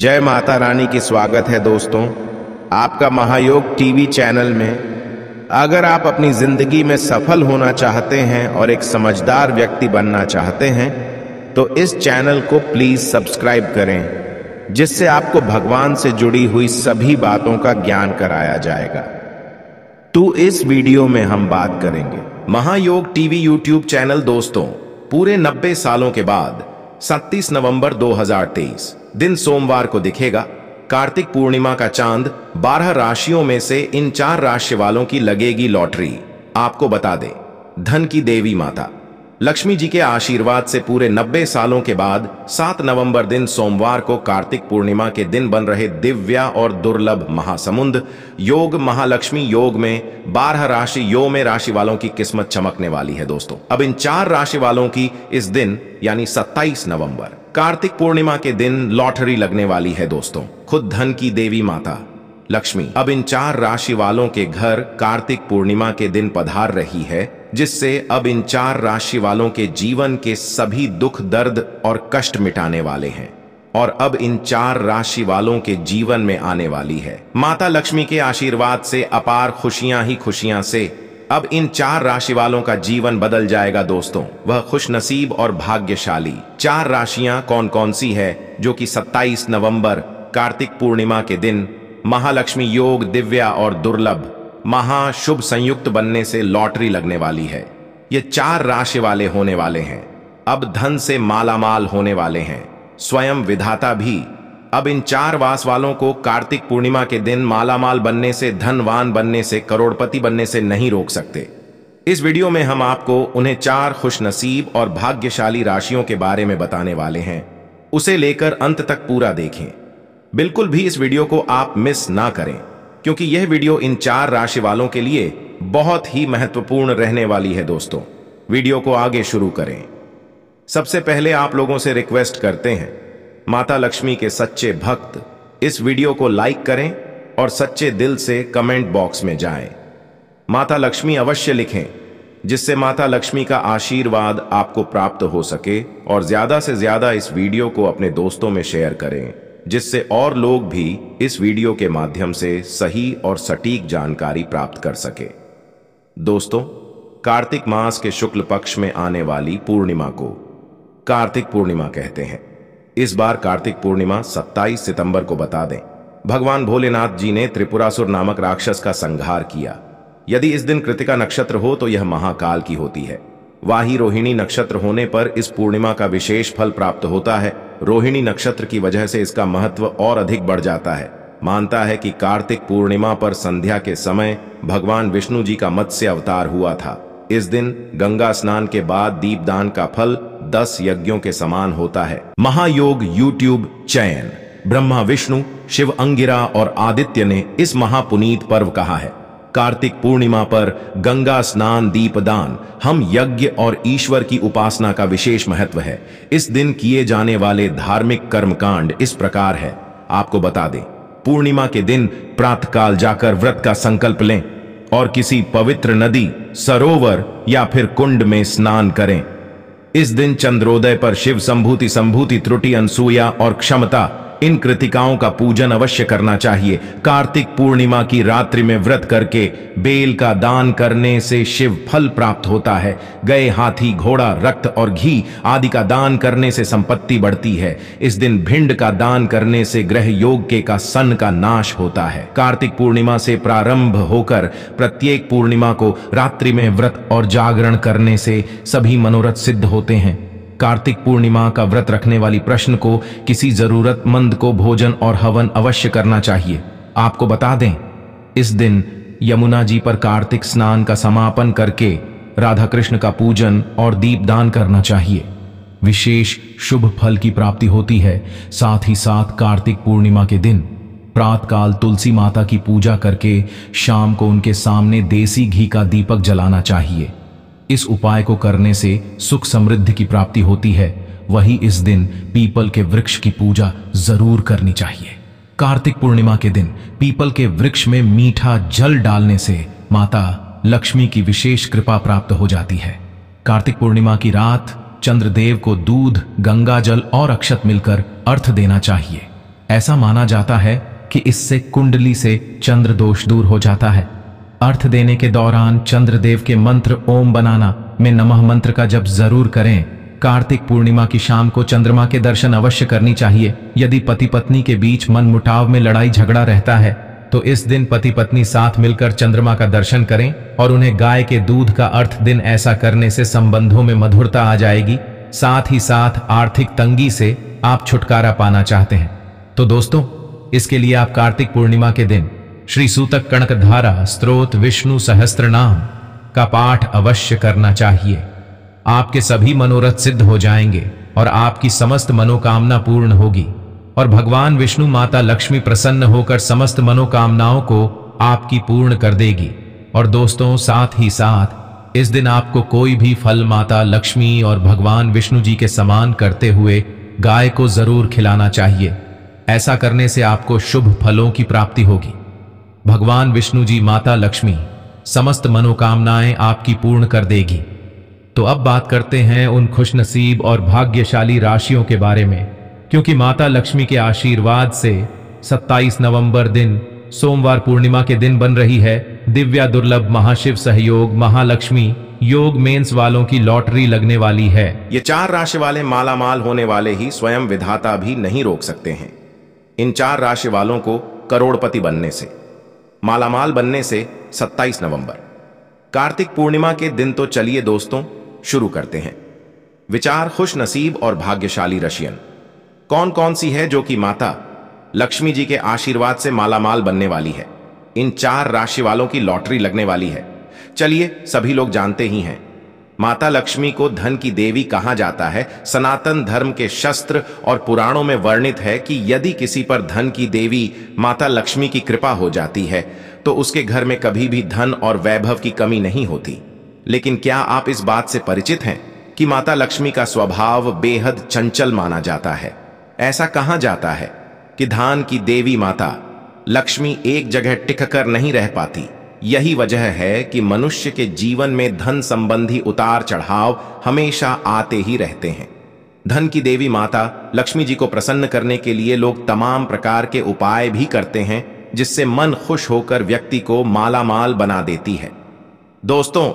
जय माता रानी की स्वागत है दोस्तों आपका महायोग टीवी चैनल में। अगर आप अपनी जिंदगी में सफल होना चाहते हैं और एक समझदार व्यक्ति बनना चाहते हैं तो इस चैनल को प्लीज सब्सक्राइब करें, जिससे आपको भगवान से जुड़ी हुई सभी बातों का ज्ञान कराया जाएगा। तो इस वीडियो में हम बात करेंगे महायोग टीवी यूट्यूब चैनल दोस्तों पूरे 90 सालों के बाद 27 नवंबर 2023 दिन सोमवार को दिखेगा। कार्तिक पूर्णिमा का चांद 12 राशियों में से इन 4 राशि वालों की लगेगी लॉटरी। आपको बता दें, धन की देवी माता लक्ष्मी जी के आशीर्वाद से पूरे 90 सालों के बाद 7 नवंबर दिन सोमवार को कार्तिक पूर्णिमा के दिन बन रहे दिव्या और दुर्लभ महासमुंद योग महालक्ष्मी योग में 12 राशि योग में राशि वालों की किस्मत चमकने वाली है दोस्तों। अब इन 4 राशि वालों की इस दिन यानी 27 नवंबर कार्तिक पूर्णिमा के दिन लॉटरी लगने वाली है दोस्तों। खुद धन की देवी माता लक्ष्मी अब इन 4 राशि वालों के घर कार्तिक पूर्णिमा के दिन पधार रही है, जिससे अब इन 4 राशि वालों के जीवन के सभी दुख दर्द और कष्ट मिटाने वाले हैं और अब इन 4 राशि वालों के जीवन में आने वाली है माता लक्ष्मी के आशीर्वाद से अपार खुशियां ही खुशियां से अब इन 4 राशि वालों का जीवन बदल जाएगा दोस्तों। वह खुश नसीब और भाग्यशाली 4 राशियां कौन कौन सी है जो कि 27 नवंबर कार्तिक पूर्णिमा के दिन महालक्ष्मी योग दिव्या और दुर्लभ महाशुभ संयुक्त बनने से लॉटरी लगने वाली है। ये 4 राशि वाले होने वाले हैं, अब धन से मालामाल होने वाले हैं। स्वयं विधाता भी अब इन 4 वास वालों को कार्तिक पूर्णिमा के दिन मालामाल बनने से, धनवान बनने से, करोड़पति बनने से नहीं रोक सकते। इस वीडियो में हम आपको उन्हें 4 खुशनसीब और भाग्यशाली राशियों के बारे में बताने वाले हैं। उसे लेकर अंत तक पूरा देखें, बिल्कुल भी इस वीडियो को आप मिस ना करें, क्योंकि यह वीडियो इन 4 राशि वालों के लिए बहुत ही महत्वपूर्ण रहने वाली है दोस्तों। वीडियो को आगे शुरू करें। सबसे पहले आप लोगों से रिक्वेस्ट करते हैं, माता लक्ष्मी के सच्चे भक्त इस वीडियो को लाइक करें और सच्चे दिल से कमेंट बॉक्स में जाएं। माता लक्ष्मी अवश्य लिखें, जिससे माता लक्ष्मी का आशीर्वाद आपको प्राप्त हो सके, और ज्यादा से ज्यादा इस वीडियो को अपने दोस्तों में शेयर करें, जिससे और लोग भी इस वीडियो के माध्यम से सही और सटीक जानकारी प्राप्त कर सके। दोस्तों, कार्तिक मास के शुक्ल पक्ष में आने वाली पूर्णिमा को कार्तिक पूर्णिमा कहते हैं। इस बार कार्तिक पूर्णिमा 27 सितंबर को बता दें, भगवान भोलेनाथ जी ने त्रिपुरासुर नामक राक्षस का संहार किया। यदि इस दिन कृतिका नक्षत्र हो तो यह महाकाल की होती है। वाही रोहिणी नक्षत्र होने पर इस पूर्णिमा का विशेष फल प्राप्त होता है। रोहिणी नक्षत्र की वजह से इसका महत्व और अधिक बढ़ जाता है। मानता है कि कार्तिक पूर्णिमा पर संध्या के समय भगवान विष्णु जी का मत्स्य अवतार हुआ था। इस दिन गंगा स्नान के बाद दीपदान का फल 10 यज्ञों के समान होता है। महायोग यूट्यूब चैन ब्रह्मा विष्णु शिव अंगिरा और आदित्य ने इस महापुनीत पर्व कहा है। कार्तिक पूर्णिमा पर गंगा स्नान दीपदान हम यज्ञ और ईश्वर की उपासना का विशेष महत्व है। इस दिन किए जाने वाले धार्मिक कर्मकांड इस प्रकार है। आपको बता दें, पूर्णिमा के दिन प्रातःकाल जाकर व्रत का संकल्प लें और किसी पवित्र नदी, सरोवर या फिर कुंड में स्नान करें। इस दिन चंद्रोदय पर शिव संभूति त्रुटि अनसूया और क्षमता इन कृतिकाओं का पूजन अवश्य करना चाहिए। कार्तिक पूर्णिमा की रात्रि में व्रत करके बेल का दान करने से शिव फल प्राप्त होता है। गए, हाथी, घोड़ा, रक्त और घी आदि का दान करने से संपत्ति बढ़ती है। इस दिन भिंड का दान करने से ग्रह योग के का सन का नाश होता है। कार्तिक पूर्णिमा से प्रारंभ होकर प्रत्येक पूर्णिमा को रात्रि में व्रत और जागरण करने से सभी मनोरथ सिद्ध होते हैं। कार्तिक पूर्णिमा का व्रत रखने वाली प्रश्न को किसी जरूरतमंद को भोजन और हवन अवश्य करना चाहिए। आपको बता दें, इस दिन यमुना जी पर कार्तिक स्नान का समापन करके राधा कृष्ण का पूजन और दीपदान करना चाहिए। विशेष शुभ फल की प्राप्ति होती है। साथ ही साथ कार्तिक पूर्णिमा के दिन प्रातःकाल तुलसी माता की पूजा करके शाम को उनके सामने देसी घी का दीपक जलाना चाहिए। इस उपाय को करने से सुख समृद्धि की प्राप्ति होती है। वही इस दिन पीपल के वृक्ष की पूजा जरूर करनी चाहिए। कार्तिक पूर्णिमा के दिन पीपल के वृक्ष में मीठा जल डालने से माता लक्ष्मी की विशेष कृपा प्राप्त हो जाती है। कार्तिक पूर्णिमा की रात चंद्रदेव को दूध, गंगा जल और अक्षत मिलकर अर्घ्य देना चाहिए। ऐसा माना जाता है कि इससे कुंडली से चंद्र दोष दूर हो जाता है। अर्थ देने के दौरान चंद्रदेव के मंत्र ओम बनाना में नमः मंत्र का जप जरूर करें। कार्तिक पूर्णिमा की शाम को चंद्रमा के दर्शन अवश्य करनी चाहिए। यदि पति पत्नी के बीच मन मुटाव में लड़ाई झगड़ा रहता है तो इस दिन पति पत्नी साथ मिलकर चंद्रमा का दर्शन करें और उन्हें गाय के दूध का अर्थ दिन। ऐसा करने से संबंधों में मधुरता आ जाएगी। साथ ही साथ आर्थिक तंगी से आप छुटकारा पाना चाहते हैं तो दोस्तों, इसके लिए आप कार्तिक पूर्णिमा के दिन श्री सूतक कणकधारा स्तोत्र विष्णु सहस्त्रनाम का पाठ अवश्य करना चाहिए। आपके सभी मनोरथ सिद्ध हो जाएंगे और आपकी समस्त मनोकामना पूर्ण होगी और भगवान विष्णु माता लक्ष्मी प्रसन्न होकर समस्त मनोकामनाओं को आपकी पूर्ण कर देगी। और दोस्तों, साथ ही साथ इस दिन आपको कोई भी फल माता लक्ष्मी और भगवान विष्णु जी के समान करते हुए गाय को जरूर खिलाना चाहिए। ऐसा करने से आपको शुभ फलों की प्राप्ति होगी। भगवान विष्णु जी माता लक्ष्मी समस्त मनोकामनाएं आपकी पूर्ण कर देगी। तो अब बात करते हैं उन खुशनसीब और भाग्यशाली राशियों के बारे में, क्योंकि माता लक्ष्मी के आशीर्वाद से 27 नवंबर दिन सोमवार पूर्णिमा के दिन बन रही है दिव्या दुर्लभ महाशिव सहयोग महालक्ष्मी योग। मेंस वालों की लॉटरी लगने वाली है। ये 4 राशि वाले मालामाल होने वाले ही स्वयं विधाता भी नहीं रोक सकते हैं। इन 4 राशि वालों को करोड़पति बनने से, मालामाल बनने से 27 नवंबर कार्तिक पूर्णिमा के दिन। तो चलिए दोस्तों, शुरू करते हैं। विचार खुश नसीब और भाग्यशाली राशियां कौन कौन सी है जो कि माता लक्ष्मी जी के आशीर्वाद से मालामाल बनने वाली है। इन 4 राशि वालों की लॉटरी लगने वाली है। चलिए, सभी लोग जानते ही हैं, माता लक्ष्मी को धन की देवी कहा जाता है। सनातन धर्म के शास्त्र और पुराणों में वर्णित है कि यदि किसी पर धन की देवी माता लक्ष्मी की कृपा हो जाती है तो उसके घर में कभी भी धन और वैभव की कमी नहीं होती। लेकिन क्या आप इस बात से परिचित हैं कि माता लक्ष्मी का स्वभाव बेहद चंचल माना जाता है। ऐसा कहा जाता है कि धन की देवी माता लक्ष्मी एक जगह टिककर नहीं रह पाती। यही वजह है कि मनुष्य के जीवन में धन संबंधी उतार चढ़ाव हमेशा आते ही रहते हैं। धन की देवी माता लक्ष्मी जी को प्रसन्न करने के लिए लोग तमाम प्रकार के उपाय भी करते हैं, जिससे मन खुश होकर व्यक्ति को मालामाल बना देती है। दोस्तों,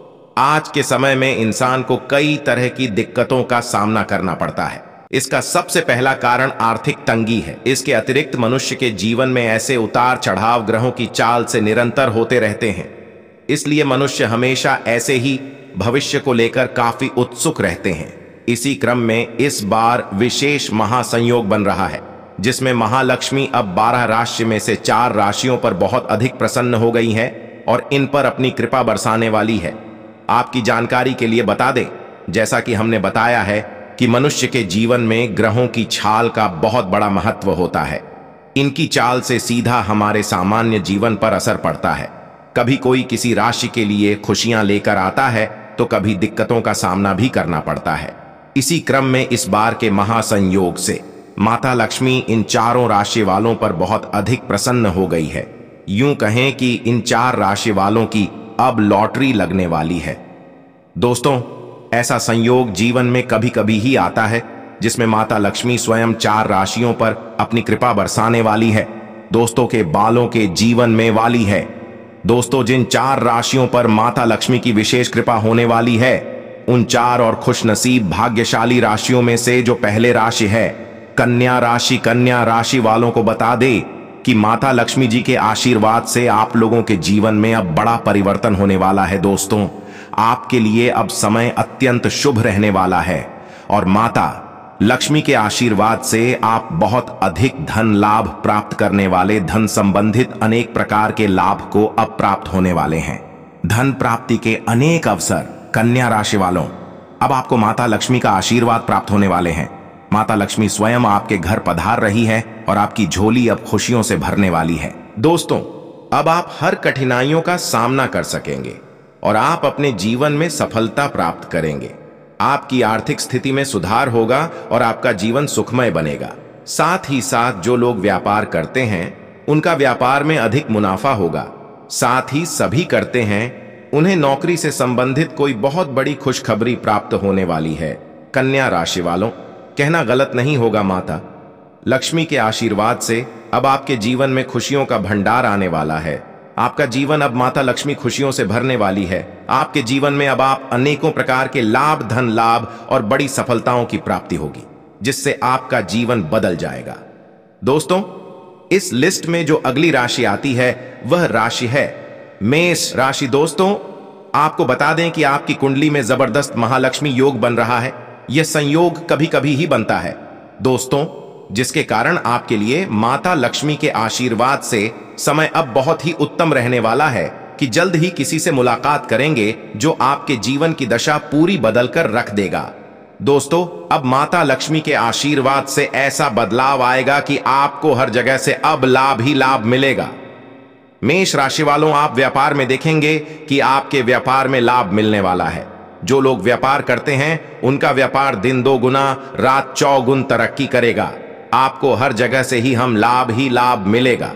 आज के समय में इंसान को कई तरह की दिक्कतों का सामना करना पड़ता है। इसका सबसे पहला कारण आर्थिक तंगी है। इसके अतिरिक्त मनुष्य के जीवन में ऐसे उतार चढ़ाव ग्रहों की चाल से निरंतर होते रहते हैं। इसलिए मनुष्य हमेशा ऐसे ही भविष्य को लेकर काफी उत्सुक रहते हैं। इसी क्रम में इस बार विशेष महासंयोग बन रहा है, जिसमें महालक्ष्मी अब 12 राशि में से 4 राशियों पर बहुत अधिक प्रसन्न हो गई है और इन पर अपनी कृपा बरसाने वाली है। आपकी जानकारी के लिए बता दें, जैसा कि हमने बताया है कि मनुष्य के जीवन में ग्रहों की छाल का बहुत बड़ा महत्व होता है। इनकी चाल से सीधा हमारे सामान्य जीवन पर असर पड़ता है। कभी कोई किसी राशि के लिए खुशियां लेकर आता है तो कभी दिक्कतों का सामना भी करना पड़ता है। इसी क्रम में इस बार के महासंयोग से माता लक्ष्मी इन 4 राशि वालों पर बहुत अधिक प्रसन्न हो गई है। यूं कहें कि इन 4 राशि वालों की अब लॉटरी लगने वाली है। दोस्तों, ऐसा संयोग जीवन में कभी कभी ही आता है जिसमें माता लक्ष्मी स्वयं 4 राशियों पर अपनी कृपा बरसाने वाली है। दोस्तों के बालों के जीवन में वाली है। दोस्तों, जिन 4 राशियों पर माता लक्ष्मी की विशेष कृपा होने वाली है, उन 4 और खुशनसीब भाग्यशाली राशियों में से जो पहले राशि है कन्या राशि, कन्या राशि वालों को बता दे कि माता लक्ष्मी जी के आशीर्वाद से आप लोगों के जीवन में अब बड़ा परिवर्तन होने वाला है। दोस्तों, आपके लिए अब समय अत्यंत शुभ रहने वाला है और माता लक्ष्मी के आशीर्वाद से आप बहुत अधिक धन लाभ प्राप्त करने वाले, धन संबंधित अनेक प्रकार के लाभ को अब प्राप्त होने वाले हैं। धन प्राप्ति के अनेक अवसर कन्या राशि वालों, अब आपको माता लक्ष्मी का आशीर्वाद प्राप्त होने वाले हैं। माता लक्ष्मी स्वयं आपके घर पधार रही है और आपकी झोली अब खुशियों से भरने वाली है। दोस्तों, अब आप हर कठिनाइयों का सामना कर सकेंगे और आप अपने जीवन में सफलता प्राप्त करेंगे। आपकी आर्थिक स्थिति में सुधार होगा और आपका जीवन सुखमय बनेगा। साथ ही साथ जो लोग व्यापार करते हैं उनका व्यापार में अधिक मुनाफा होगा। साथ ही सभी करते हैं उन्हें नौकरी से संबंधित कोई बहुत बड़ी खुशखबरी प्राप्त होने वाली है। कन्या राशि वालों, कहना गलत नहीं होगा, माता लक्ष्मी के आशीर्वाद से अब आपके जीवन में खुशियों का भंडार आने वाला है। आपका जीवन अब माता लक्ष्मी खुशियों से भरने वाली है। आपके जीवन में अब आप अनेकों प्रकार के लाभ, धन लाभ और बड़ी सफलताओं की प्राप्ति होगी, जिससे आपका जीवन बदल जाएगा। दोस्तों, इस लिस्ट में जो अगली राशि आती है वह राशि है मेष राशि। दोस्तों, आपको बता दें कि आपकी कुंडली में जबरदस्त महालक्ष्मी योग बन रहा है। यह संयोग कभी कभी ही बनता है दोस्तों, जिसके कारण आपके लिए माता लक्ष्मी के आशीर्वाद से समय अब बहुत ही उत्तम रहने वाला है कि जल्द ही किसी से मुलाकात करेंगे जो आपके जीवन की दशा पूरी बदलकर रख देगा। दोस्तों, अब माता लक्ष्मी के आशीर्वाद से ऐसा बदलाव आएगा कि आपको हर जगह से अब लाभ ही लाभ मिलेगा। मेष राशि वालों, आप व्यापार में देखेंगे कि आपके व्यापार में लाभ मिलने वाला है। जो लोग व्यापार करते हैं उनका व्यापार दिन 2 गुना रात 4 गुण तरक्की करेगा। आपको हर जगह से ही लाभ मिलेगा।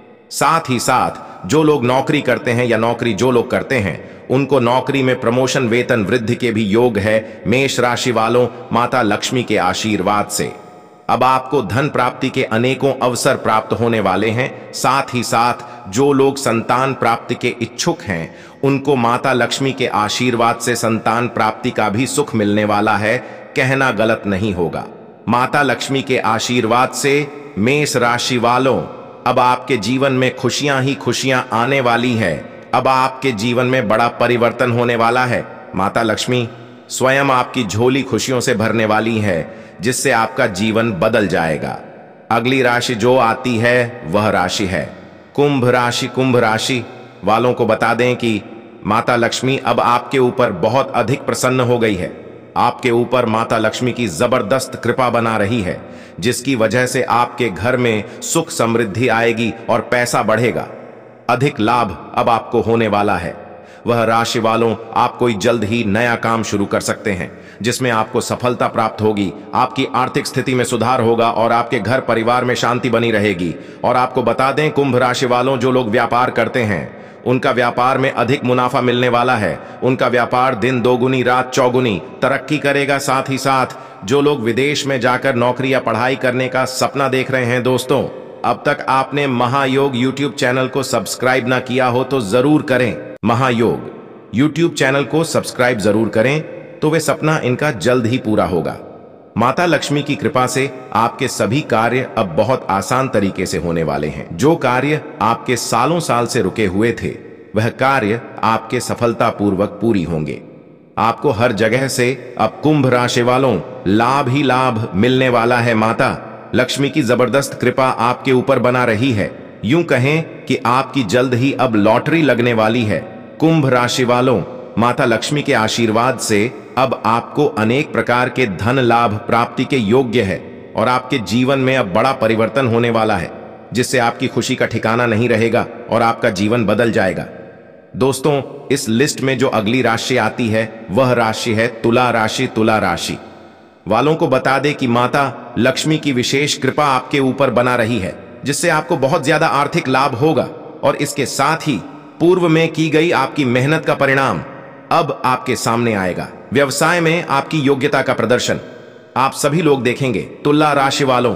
साथ ही साथ जो लोग नौकरी करते हैं या नौकरी जो लोग करते हैं उनको नौकरी में प्रमोशन, वेतन वृद्धि के भी योग है। मेष राशि वालों, माता लक्ष्मी के आशीर्वाद से अब आपको धन प्राप्ति के अनेकों अवसर प्राप्त होने वाले हैं। साथ ही साथ जो लोग संतान प्राप्ति के इच्छुक हैं उनको माता लक्ष्मी के आशीर्वाद से संतान प्राप्ति का भी सुख मिलने वाला है। कहना गलत नहीं होगा। माता लक्ष्मी के आशीर्वाद से मेष राशि वालों, अब आपके जीवन में खुशियां ही खुशियां आने वाली है। अब आपके जीवन में बड़ा परिवर्तन होने वाला है। माता लक्ष्मी स्वयं आपकी झोली खुशियों से भरने वाली है, जिससे आपका जीवन बदल जाएगा। अगली राशि जो आती है वह राशि है कुंभ राशि। कुंभ राशि वालों को बता दें कि माता लक्ष्मी अब आपके ऊपर बहुत अधिक प्रसन्न हो गई है। आपके ऊपर माता लक्ष्मी की जबरदस्त कृपा बना रही है, जिसकी वजह से आपके घर में सुख समृद्धि आएगी और पैसा बढ़ेगा। अधिक लाभ अब आपको होने वाला है। वह राशि वालों, आप कोई जल्द ही नया काम शुरू कर सकते हैं जिसमें आपको सफलता प्राप्त होगी। आपकी आर्थिक स्थिति में सुधार होगा और आपके घर परिवार में शांति बनी रहेगी। और आपको बता दें कुंभ राशि वालों, जो लोग व्यापार करते हैं उनका व्यापार में अधिक मुनाफा मिलने वाला है। उनका व्यापार दिन 2 गुनी रात 4 गुनी तरक्की करेगा। साथ ही साथ जो लोग विदेश में जाकर नौकरी या पढ़ाई करने का सपना देख रहे हैं दोस्तों, अब तक आपने महायोग यूट्यूब चैनल को सब्सक्राइब ना किया हो तो जरूर करें। महायोग यूट्यूब चैनल को सब्सक्राइब जरूर करें, तो वे सपना इनका जल्द ही पूरा होगा। माता लक्ष्मी की कृपा से आपके सभी कार्य अब बहुत आसान तरीके से होने वाले हैं। जो कार्य आपके सालों साल से रुके हुए थे वह कार्य आपके सफलतापूर्वक पूरी होंगे। आपको हर जगह से अब कुंभ राशि वालों लाभ ही लाभ मिलने वाला है। माता लक्ष्मी की जबरदस्त कृपा आपके ऊपर बना रही है। यूं कहें कि आपकी जल्द ही अब लॉटरी लगने वाली है। कुंभ राशि वालों, माता लक्ष्मी के आशीर्वाद से अब आपको अनेक प्रकार के धन लाभ प्राप्ति के योग्य है और आपके जीवन में अब बड़ा परिवर्तन होने वाला है, जिससे आपकी खुशी का ठिकाना नहीं रहेगा और आपका जीवन बदल जाएगा। दोस्तों, इस लिस्ट में जो अगली राशि आती है वह राशि है तुला राशि। तुला राशि वालों को बता दे कि माता लक्ष्मी की विशेष कृपा आपके ऊपर बना रही है, जिससे आपको बहुत ज्यादा आर्थिक लाभ होगा और इसके साथ ही पूर्व में की गई आपकी मेहनत का परिणाम अब आपके सामने आएगा। व्यवसाय में आपकी योग्यता का प्रदर्शन आप सभी लोग देखेंगे। तुला राशि वालों,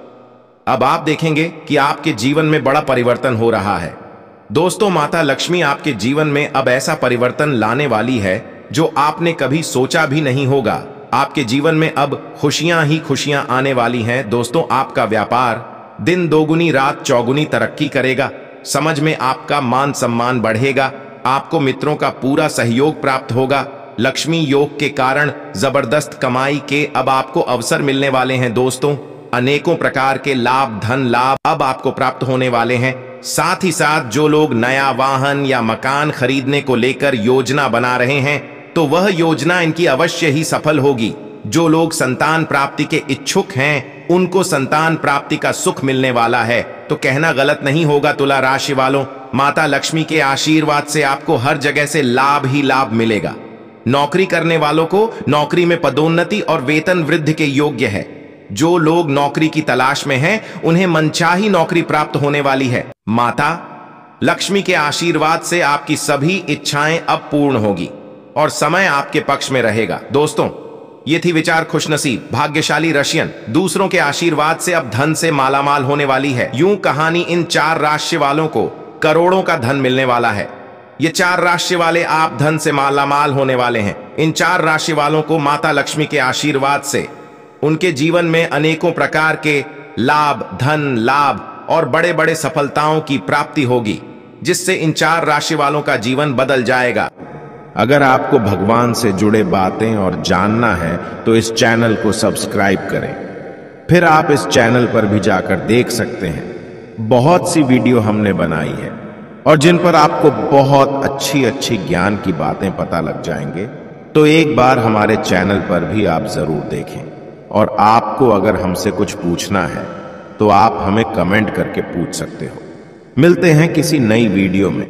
अब आप देखेंगे कि आपके जीवन में बड़ा परिवर्तन हो रहा है। दोस्तों, माता लक्ष्मी आपके जीवन में अब ऐसा परिवर्तन लाने वाली है जो आपने कभी सोचा भी नहीं होगा। आपके जीवन में अब खुशियां ही खुशियां आने वाली हैं। दोस्तों, आपका व्यापार दिन 2 गुनी रात 4 गुनी तरक्की करेगा। समझ में आपका मान सम्मान बढ़ेगा। आपको मित्रों का पूरा सहयोग प्राप्त होगा। लक्ष्मी योग के कारण जबरदस्त कमाई के अब आपको अवसर मिलने वाले हैं। दोस्तों, अनेकों प्रकार के लाभ, धन लाभ अब आपको प्राप्त होने वाले हैं। साथ ही साथ जो लोग नया वाहन या मकान खरीदने को लेकर योजना बना रहे हैं तो वह योजना इनकी अवश्य ही सफल होगी। जो लोग संतान प्राप्ति के इच्छुक हैं उनको संतान प्राप्ति का सुख मिलने वाला है। तो कहना गलत नहीं होगा तुला राशि वालों, माता लक्ष्मी के आशीर्वाद से आपको हर जगह से लाभ ही लाभ मिलेगा। नौकरी करने वालों को नौकरी में पदोन्नति और वेतन वृद्धि के योग्य है। जो लोग नौकरी की तलाश में हैं उन्हें मनचाही नौकरी प्राप्त होने वाली है। माता लक्ष्मी के आशीर्वाद से आपकी सभी इच्छाएं अब पूर्ण होगी और समय आपके पक्ष में रहेगा। दोस्तों, ये थी विचार खुशनसीब भाग्यशाली रशियन, दूसरों के आशीर्वाद से अब धन से मालामाल होने वाली है। यूं कहानी इन 4 राशि वालों को करोड़ों का धन मिलने वाला है। ये 4 राशि वाले आप धन से मालामाल होने वाले हैं। इन 4 राशि वालों को माता लक्ष्मी के आशीर्वाद से उनके जीवन में अनेकों प्रकार के लाभ, धन लाभ और बड़े बड़े सफलताओं की प्राप्ति होगी, जिससे इन 4 राशि वालों का जीवन बदल जाएगा। अगर आपको भगवान से जुड़े बातें और जानना है तो इस चैनल को सब्सक्राइब करें। फिर आप इस चैनल पर भी जाकर देख सकते हैं, बहुत सी वीडियो हमने बनाई है और जिन पर आपको बहुत अच्छी अच्छी ज्ञान की बातें पता लग जाएंगे। तो एक बार हमारे चैनल पर भी आप जरूर देखें। और आपको अगर हमसे कुछ पूछना है तो आप हमें कमेंट करके पूछ सकते हो। मिलते हैं किसी नई वीडियो में।